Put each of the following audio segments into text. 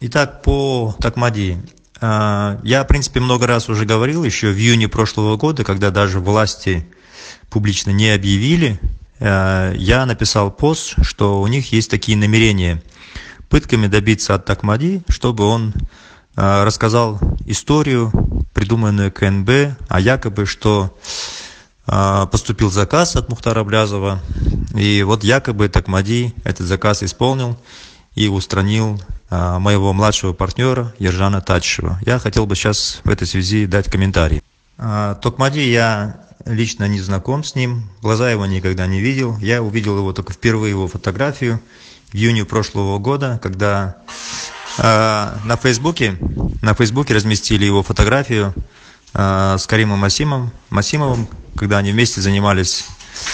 Итак, по Токмади. Я, в принципе, много раз уже говорил, еще в июне прошлого года, когда даже власти публично не объявили, я написал пост, что у них есть такие намерения пытками добиться от Токмади, чтобы он рассказал историю, придуманную КНБ, а якобы, что поступил заказ от Мухтара Аблязова, и вот якобы Токмади этот заказ исполнил и устранил моего младшего партнера Ержана Тачева. Я хотел бы сейчас в этой связи дать комментарий. Токмади, я лично не знаком с ним, глаза его никогда не видел. Я увидел его только впервые, его фотографию в июне прошлого года, когда на Фейсбуке разместили его фотографию с Каримом Масимовым, когда они вместе занимались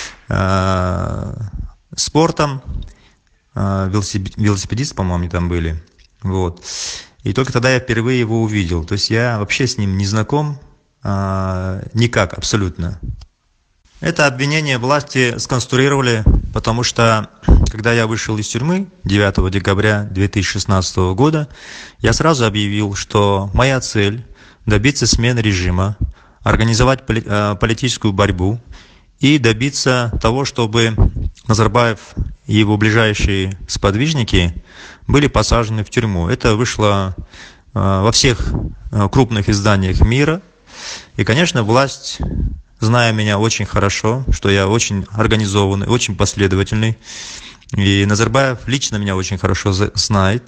спортом. Велосипедисты, по-моему, они там были. Вот. И только тогда я впервые его увидел. То есть я вообще с ним не знаком никак, абсолютно. Это обвинение власти сконструировали, потому что, когда я вышел из тюрьмы 9 декабря 2016 года, я сразу объявил, что моя цель – добиться смены режима, организовать политическую борьбу и добиться того, чтобы Назарбаев и его ближайшие сподвижники были посажены в тюрьму. Это вышло во всех крупных изданиях мира. И, конечно, власть, зная меня очень хорошо, что я очень организованный, очень последовательный, и Назарбаев лично меня очень хорошо знает,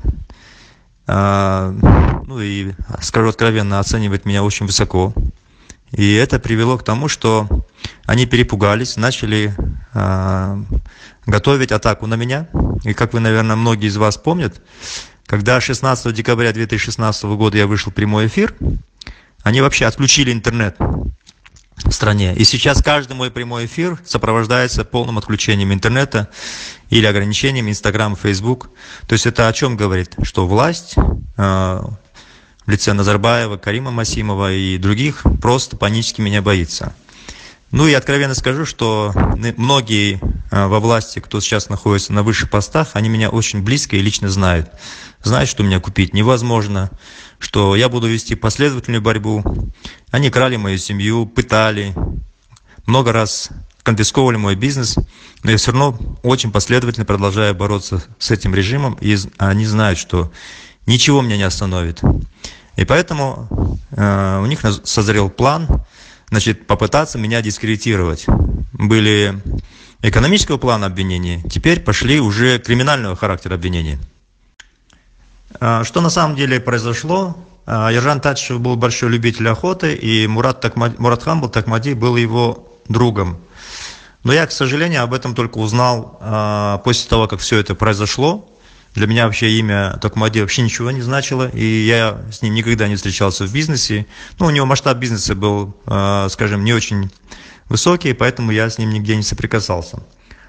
ну и, скажу откровенно, оценивает меня очень высоко. И это привело к тому, что они перепугались, начали готовить атаку на меня. И как вы, наверное, многие из вас помнят, когда 16 декабря 2016 года я вышел в прямой эфир, они вообще отключили интернет в стране. И сейчас каждый мой прямой эфир сопровождается полным отключением интернета или ограничением Инстаграм, Фейсбук. То есть это о чем говорит? Что власть в лице Назарбаева, Карима Масимова и других просто панически меня боится. Ну и откровенно скажу, что многие во власти, кто сейчас находится на высших постах, они меня очень близко и лично знают. Знают, что меня купить невозможно, что я буду вести последовательную борьбу. Они крали мою семью, пытали, много раз конфисковывали мой бизнес, но я все равно очень последовательно продолжаю бороться с этим режимом, и они знают, что ничего меня не остановит. И поэтому у них созрел план, значит, попытаться меня дискредитировать. Были экономического плана обвинения, теперь пошли уже криминального характера обвинения. Что на самом деле произошло? Ержан Тачев был большой любитель охоты, и Муратхан Токмади был его другом. Но я, к сожалению, об этом только узнал после того, как все это произошло. Для меня вообще имя Токмади вообще ничего не значило, и я с ним никогда не встречался в бизнесе. Ну, у него масштаб бизнеса был, скажем, не очень высокий, поэтому я с ним нигде не соприкасался.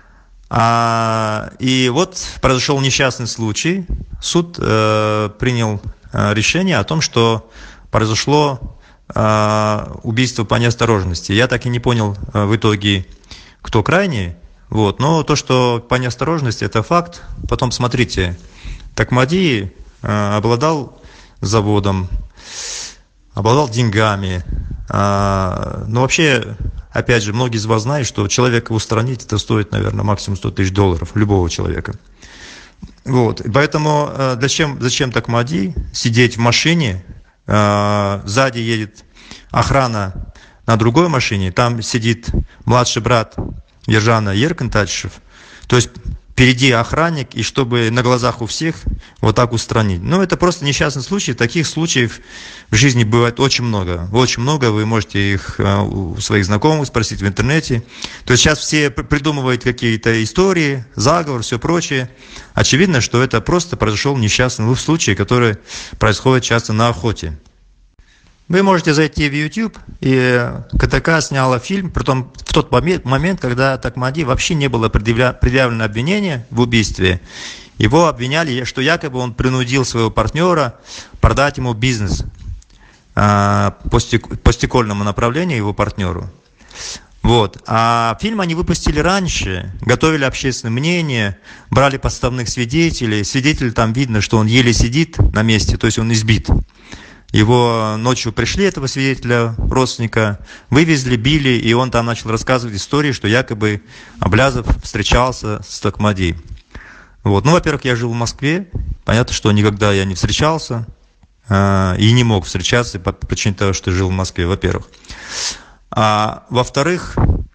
И вот произошел несчастный случай. Суд принял решение о том, что произошло убийство по неосторожности. Я так и не понял в итоге, кто крайний. Вот. Но то, что по неосторожности, это факт. Потом смотрите, Токмади обладал заводом, обладал деньгами. Но вообще, опять же, многие из вас знают, что человека устранить, это стоит, наверное, максимум $100 000, любого человека. Вот. Поэтому зачем Токмади сидеть в машине, сзади едет охрана на другой машине, там сидит младший брат Ержана Еркин Тачев, то есть впереди охранник, и чтобы на глазах у всех вот так устранить. Ну, это просто несчастный случай. Таких случаев в жизни бывает очень много. Очень много, вы можете их у своих знакомых спросить в интернете. То есть сейчас все придумывают какие-то истории, заговор, все прочее. Очевидно, что это просто произошел несчастный случай, который происходит часто на охоте. Вы можете зайти в YouTube, и КТК сняла фильм, притом в тот момент, когда Токмади вообще не было предъявлено обвинение в убийстве. Его обвиняли, что якобы он принудил своего партнера продать ему бизнес по стекольному направлению его партнеру. Вот. А фильм они выпустили раньше, готовили общественное мнение, брали подставных свидетелей. Свидетель там видно, что он еле сидит на месте, то есть он избит. Его ночью пришли, этого свидетеля, родственника, вывезли, били, и он там начал рассказывать истории, что якобы Аблязов встречался с Токмади. Вот. Ну, во-первых, я жил в Москве, понятно, что никогда я не встречался и не мог встречаться по причине того, что жил в Москве, во-первых. А во-вторых,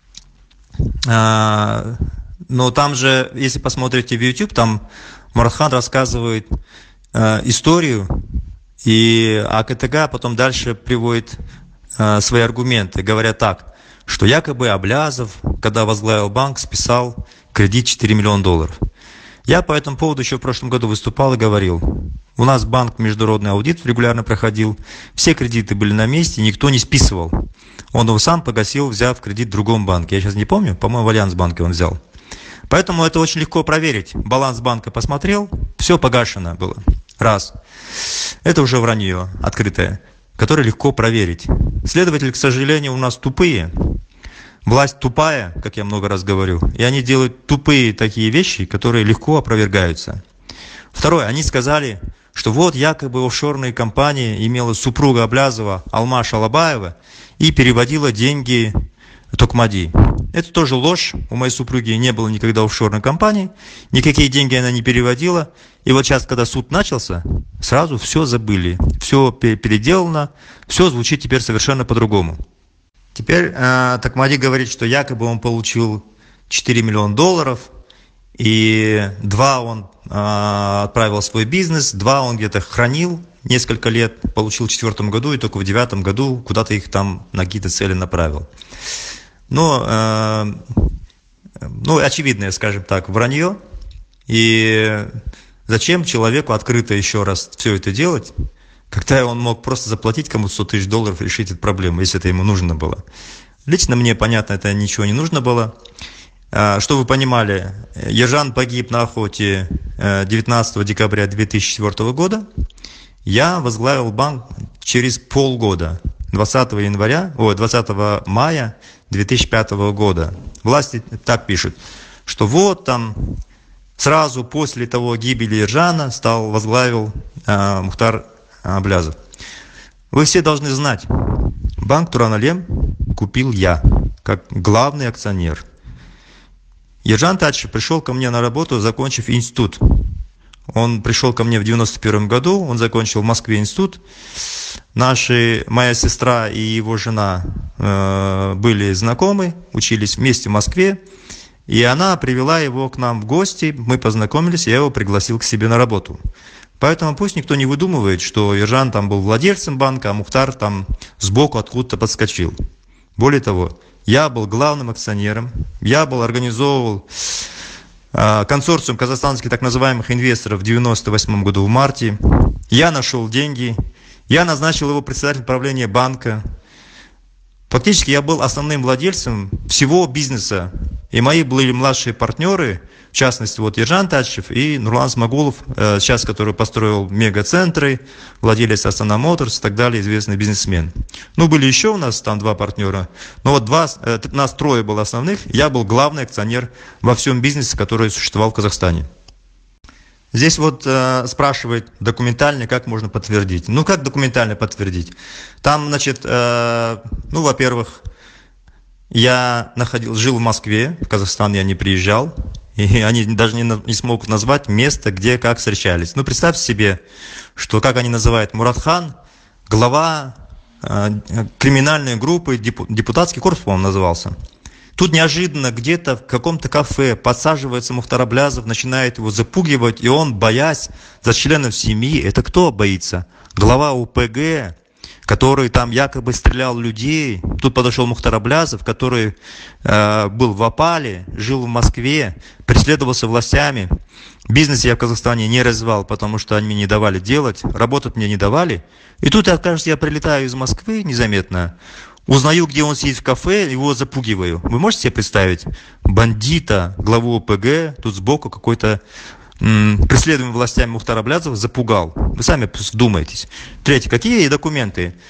но там же, если посмотрите в YouTube, там Муратхан рассказывает историю, и АКТГ потом дальше приводит свои аргументы, говоря так, что якобы Аблязов, когда возглавил банк, списал кредит 4 миллиона долларов. Я по этому поводу еще в прошлом году выступал и говорил, у нас банк международный аудит регулярно проходил, все кредиты были на месте, никто не списывал. Он его сам погасил, взяв кредит в другом банке. Я сейчас не помню, по-моему, в Альянс-банке он взял. Поэтому это очень легко проверить. Баланс банка посмотрел, все погашено было. Раз. Это уже вранье открытое, которое легко проверить. Следователи, к сожалению, у нас тупые. Власть тупая, как я много раз говорю. И они делают тупые такие вещи, которые легко опровергаются. Второе. Они сказали, что вот якобы офшорная компания имела супруга Аблязова Алма Шалабаева и переводила деньги Токмади. Это тоже ложь. У моей супруги не было никогда офшорной компании, никакие деньги она не переводила. И вот сейчас, когда суд начался, сразу все забыли, все переделано, все звучит теперь совершенно по-другому. Теперь Токмади говорит, что якобы он получил 4 миллиона долларов, и 2 он отправил в свой бизнес, 2 он где-то хранил несколько лет, получил в 2004 году, и только в 2009 году куда-то их там на какие-то цели направил. Но, очевидное, скажем так, вранье. И зачем человеку открыто еще раз все это делать, когда он мог просто заплатить кому-то 100 тысяч долларов и решить эту проблему, если это ему нужно было. Лично мне, понятно, это ничего не нужно было. Что вы понимали, Ержан погиб на охоте 19 декабря 2004 года. Я возглавил банк через полгода, 20 мая 2005 года. Власти так пишут, что вот там сразу после того гибели Ержана возглавил Мухтар Аблязов. Вы все должны знать, банк Туран-Алем купил я, как главный акционер. Ержан Тачев пришел ко мне на работу, закончив институт. Он пришел ко мне в 91 году, он закончил в Москве институт. Моя сестра и его жена были знакомы, учились вместе в Москве. И она привела его к нам в гости, мы познакомились, я его пригласил к себе на работу. Поэтому пусть никто не выдумывает, что Ержан там был владельцем банка, а Мухтар там сбоку откуда-то подскочил. Более того, я был главным акционером, я организовывал консорциум казахстанских так называемых инвесторов в 1998 году в марте. Я нашел деньги, я назначил его председателем правления банка. Фактически я был основным владельцем всего бизнеса. И мои были младшие партнеры, в частности, вот Ержан Тачев и Нурлан Смагулов, сейчас который построил мегацентры, владелец Астана Моторс и так далее, известный бизнесмен. Ну, были еще у нас там 2 партнера, но вот нас 3 было основных, я был главный акционер во всем бизнесе, который существовал в Казахстане. Здесь вот спрашивает документально, как можно подтвердить. Ну, как документально подтвердить? Там, значит, во-первых, я жил в Москве, в Казахстан я не приезжал, и они даже не смогут назвать место, где, как встречались. Ну, представьте себе, что, как они называют, Муратхан, глава криминальной группы, депутатский корпус, по-моему, назывался. Тут неожиданно где-то в каком-то кафе подсаживается Мухтар Аблязов, начинает его запугивать, и он, боясь за членов семьи, это кто боится? Глава УПГ, который там якобы стрелял людей. Тут подошел Мухтар Аблязов, который был в опале, жил в Москве, преследовался властями. Бизнес я в Казахстане не развивал, потому что они мне не давали делать, работать мне не давали. И тут, кажется, я прилетаю из Москвы незаметно, узнаю, где он сидит в кафе, его запугиваю. Вы можете себе представить бандита, главу ОПГ, тут сбоку какой-то преследуемый властями Мухтар Аблязов запугал. Вы сами вдумайтесь. Третье. Какие документы?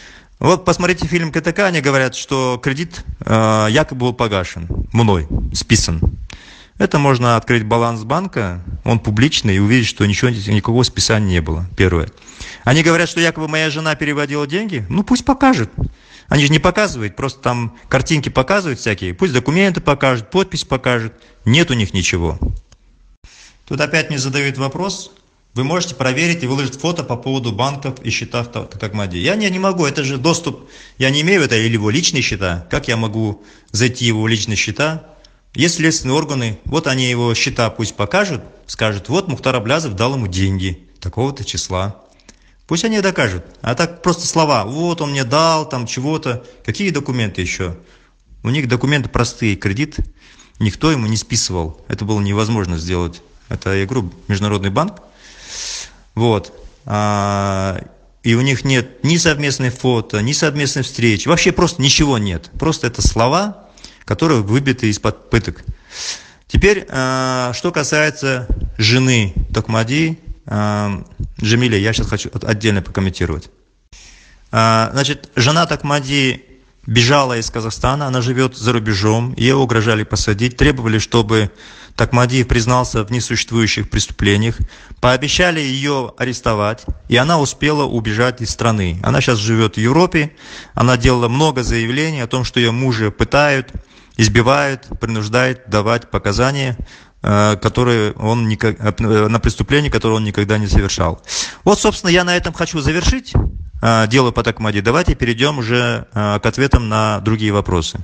Вот посмотрите фильм КТК, они говорят, что кредит якобы был погашен мной, списан. Это можно открыть баланс банка, он публичный, и увидеть, что никакого списания не было. Первое. Они говорят, что якобы моя жена переводила деньги. Ну пусть покажет. Они же не показывают, просто там картинки показывают всякие. Пусть документы покажут, подпись покажет. Нет у них ничего. Тут опять мне задают вопрос. Вы можете проверить и выложить фото по поводу банков и счетов Токмади. Я не могу, это же доступ. Я не имею это или его личные счета. Как я могу зайти в его личные счета? Есть следственные органы, вот они его счета пусть покажут, скажут, вот Мухтар Аблязов дал ему деньги такого-то числа. Пусть они докажут. А так просто слова, вот он мне дал, там чего-то. Какие документы еще? У них документы простые, кредит никто ему не списывал. Это было невозможно сделать. Это, я говорю, Международный банк. Вот. И у них нет ни совместной фото, ни совместной встречи. Вообще просто ничего нет. Просто это слова, которые выбиты из-под пыток. Теперь, что касается жены Токмади, Джамиля, я сейчас хочу отдельно прокомментировать. Значит, жена Токмади бежала из Казахстана, она живет за рубежом, ее угрожали посадить, требовали, чтобы Токмади признался в несуществующих преступлениях, пообещали ее арестовать, и она успела убежать из страны. Она сейчас живет в Европе, она делала много заявлений о том, что ее мужа пытают, избивают, принуждают давать показания, которые он на преступления, которые он никогда не совершал. Вот, собственно, я на этом хочу завершить дело по Токмади. Давайте перейдем уже к ответам на другие вопросы.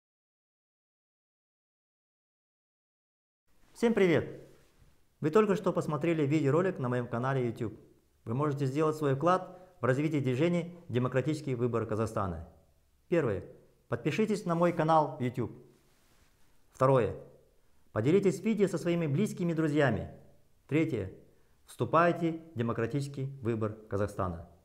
Всем привет! Вы только что посмотрели видеоролик на моем канале YouTube. Вы можете сделать свой вклад в развитие движения «Демократический выбор Казахстана». Первое. Подпишитесь на мой канал в YouTube. Второе. Поделитесь видео со своими близкими друзьями. Третье. Вступайте в демократический выбор Казахстана.